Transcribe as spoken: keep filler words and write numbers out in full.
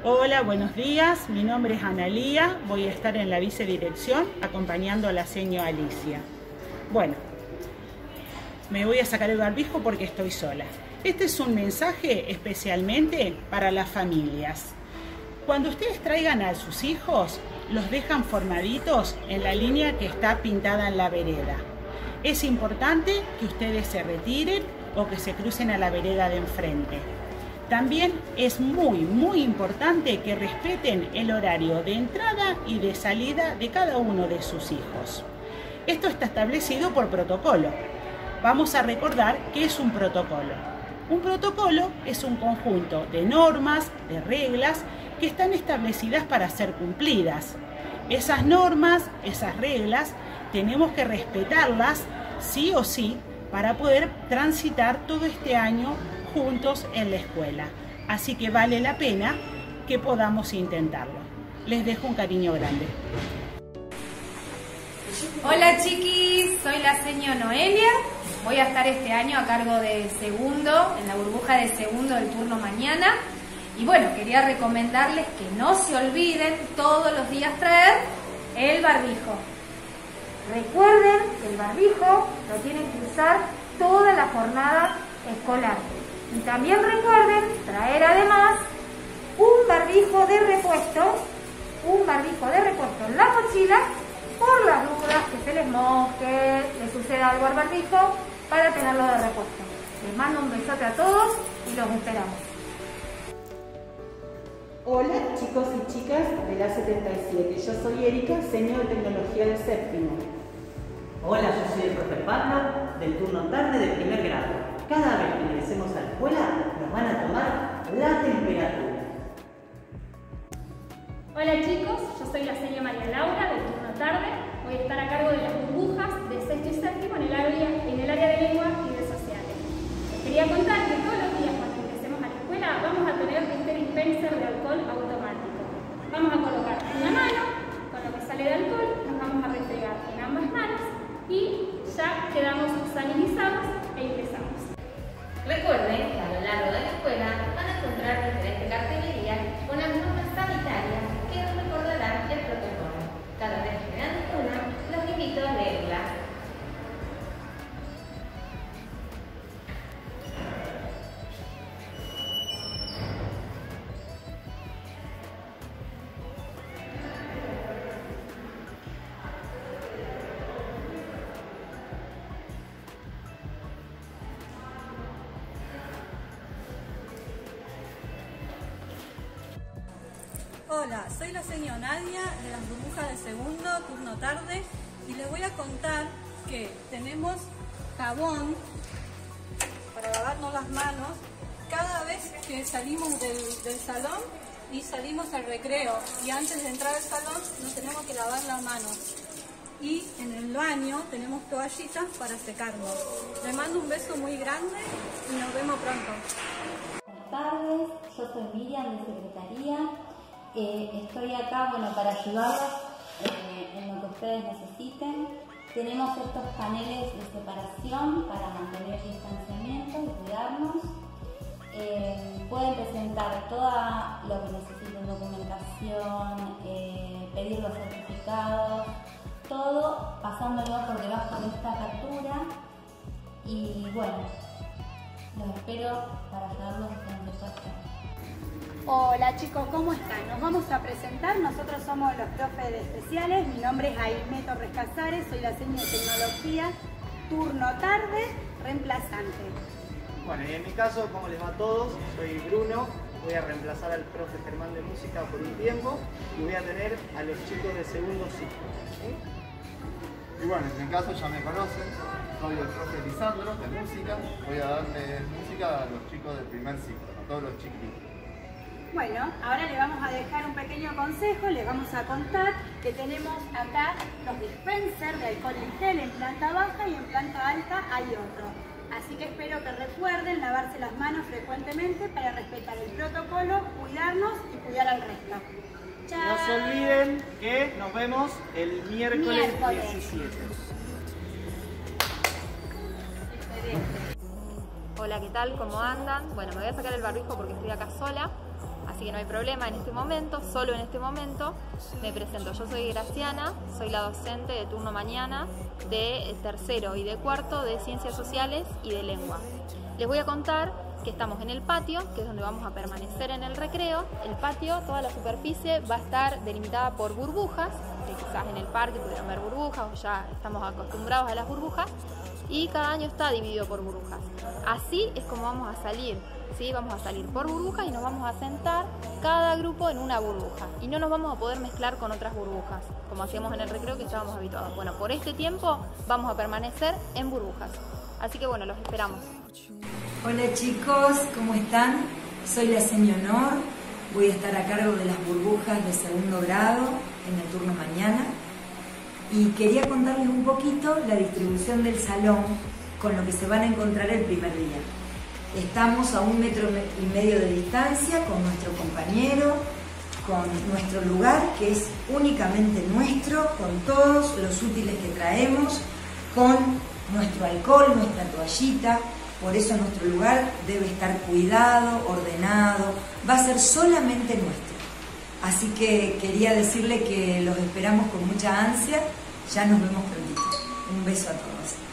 Hola, buenos días. Mi nombre es Analía. Voy a estar en la vicedirección acompañando a la señora Alicia. Bueno, me voy a sacar el barbijo porque estoy sola. Este es un mensaje especialmente para las familias. Cuando ustedes traigan a sus hijos, los dejan formaditos en la línea que está pintada en la vereda. Es importante que ustedes se retiren o que se crucen a la vereda de enfrente. También es muy, muy importante que respeten el horario de entrada y de salida de cada uno de sus hijos. Esto está establecido por protocolo. Vamos a recordar qué es un protocolo. Un protocolo es un conjunto de normas, de reglas, que están establecidas para ser cumplidas. Esas normas, esas reglas, tenemos que respetarlas sí o sí para poder transitar todo este año juntos en la escuela. Así que vale la pena que podamos intentarlo. Les dejo un cariño grande. Hola chiquis, soy la señora Noelia. Voy a estar este año a cargo de segundo, en la burbuja de segundo del turno mañana. Y bueno, quería recomendarles que no se olviden todos los días traer el barbijo. Recuerden que el barbijo lo tienen que usar toda la jornada escolar. Y también recuerden traer además un barbijo de repuesto, un barbijo de repuesto en la mochila por las dudas que se les moje, les suceda algo al barbijo, para tenerlo de repuesto. Les mando un besote a todos y los esperamos. Hola chicos y chicas de la setenta y siete, yo soy Erika, señor de tecnología del séptimo. Hola, yo soy el profe Pablo, del turno tarde de primer grado. Cada vez que ingresemos a la escuela, nos van a tomar la temperatura. Hola chicos, yo soy la señora María Laura, del turno tarde. Voy a estar a cargo de las burbujas de sexto y séptimo en el área, en el área de lengua y de sociales. Les quería contar que todos los días cuando ingresemos a la escuela vamos a tener este dispenser de alcohol automático. Vamos a colocar una mano, con lo que sale de alcohol, nos vamos a restregar en ambas manos y ya quedamos sanitizados e ingresamos. Recuerden que a lo largo de la escuela van a encontrar diferentes cartelerías con las normas sanitarias que nos recordarán el protocolo. Cada vez que vean una, los invito a leerla. Hola, soy la señora Nadia de las burbujas de segundo, turno tarde, y les voy a contar que tenemos jabón para lavarnos las manos cada vez que salimos del, del salón y salimos al recreo. Y antes de entrar al salón nos tenemos que lavar las manos. Y en el baño tenemos toallitas para secarnos. Les mando un beso muy grande y nos vemos pronto. Buenas tardes, yo soy Miriam de Secretaría. Eh, estoy acá bueno, para ayudarlos eh, en lo que ustedes necesiten. Tenemos estos paneles de separación para mantener el distanciamiento y cuidarnos. Eh, pueden presentar todo lo que necesiten, documentación, eh, pedir los certificados, todo pasándolo por debajo de esta captura. Y bueno, los espero para ayudarlos en el situación. Hola chicos, ¿cómo están? Nos vamos a presentar, nosotros somos los profes de especiales, mi nombre es Aimé Torres Casares, soy la señora de tecnología, turno tarde, reemplazante. Bueno, y en mi caso, ¿cómo les va a todos? Soy Bruno, voy a reemplazar al profe Germán de música por un tiempo y voy a tener a los chicos de segundo ciclo. ¿Sí? Y bueno, en mi caso ya me conocen, soy el profe Lisandro de música, voy a darle música a los chicos del primer ciclo, a todos los chiquitos. Bueno, ahora le vamos a dejar un pequeño consejo, les vamos a contar que tenemos acá los dispensers de alcohol en gel en planta baja y en planta alta hay otro. Así que espero que recuerden lavarse las manos frecuentemente para respetar el protocolo, cuidarnos y cuidar al resto. ¡Chao! No se olviden que nos vemos el miércoles, miércoles. diecisiete. Hola, ¿qué tal? ¿Cómo andan? Bueno, me voy a sacar el barbijo porque estoy acá sola. así que no hay problema en este momento, solo en este momento me presento. Yo soy Graciana, soy la docente de turno mañana de tercero y de cuarto de Ciencias Sociales y de Lengua. Les voy a contar que estamos en el patio, que es donde vamos a permanecer en el recreo. El patio, toda la superficie va a estar delimitada por burbujas, que quizás en el parque pudieron ver burbujas o ya estamos acostumbrados a las burbujas, y cada año está dividido por burbujas. Así es como vamos a salir, ¿sí? Vamos a salir por burbujas y nos vamos a sentar cada grupo en una burbuja y no nos vamos a poder mezclar con otras burbujas, como hacíamos en el recreo que estábamos habituados. Bueno, por este tiempo vamos a permanecer en burbujas, así que bueno, los esperamos. Hola chicos, ¿cómo están? Soy la señora Honor, voy a estar a cargo de las burbujas de segundo grado en el turno mañana y quería contarles un poquito la distribución del salón con lo que se van a encontrar el primer día. Estamos a un metro y medio de distancia con nuestro compañero, con nuestro lugar que es únicamente nuestro, con todos los útiles que traemos, con nuestro alcohol, nuestra toallita. Por eso nuestro lugar debe estar cuidado, ordenado, va a ser solamente nuestro. Así que quería decirle que los esperamos con mucha ansia, ya nos vemos prontito. Un beso a todos.